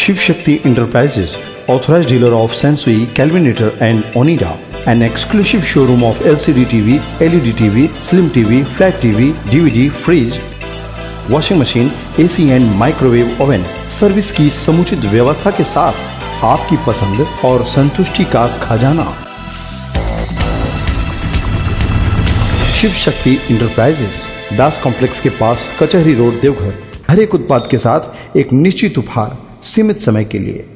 Shiv Shakti Enterprises, authorized dealer of Sensui, Kelvinator and Onida, an exclusive showroom of LCD TV, LED TV, Slim TV, Flat TV, DVD, fridge, washing machine, AC and microwave oven, service की समुचित व्यवस्था के साथ आपकी पसंद और संतुष्टि का खजाना। शिव शक्ति इंटरप्राइजेस, दास कॉम्प्लेक्स के पास, कचहरी रोड, देवघर। हर एक उत्पाद के साथ एक निश्चित उपहार, सीमित समय के लिए।